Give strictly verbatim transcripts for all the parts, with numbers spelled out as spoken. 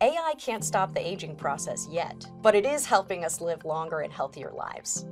A I can't stop the aging process yet, but it is helping us live longer and healthier lives.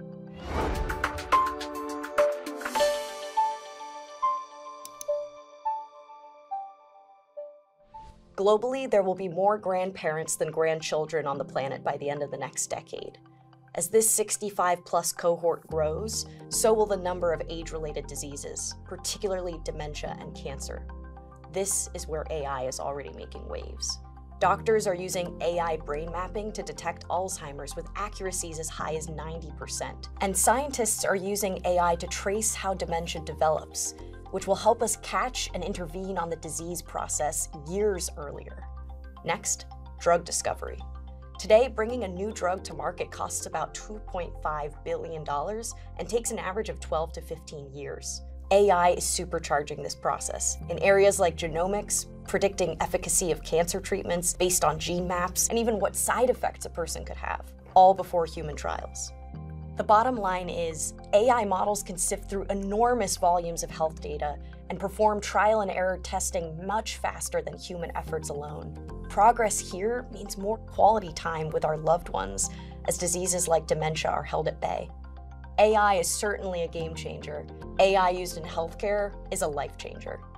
Globally, there will be more grandparents than grandchildren on the planet by the end of the next decade. As this sixty-five plus cohort grows, so will the number of age-related diseases, particularly dementia and cancer. This is where A I is already making waves. Doctors are using A I brain mapping to detect Alzheimer's with accuracies as high as ninety percent. And scientists are using A I to trace how dementia develops, which will help us catch and intervene on the disease process years earlier. Next, drug discovery. Today, bringing a new drug to market costs about two point five billion dollars and takes an average of twelve to fifteen years. A I is supercharging this process in areas like genomics, predicting efficacy of cancer treatments based on gene maps, and even what side effects a person could have, all before human trials. The bottom line is, A I models can sift through enormous volumes of health data and perform trial and error testing much faster than human efforts alone. Progress here means more quality time with our loved ones as diseases like dementia are held at bay. A I is certainly a game changer. A I used in healthcare is a life changer.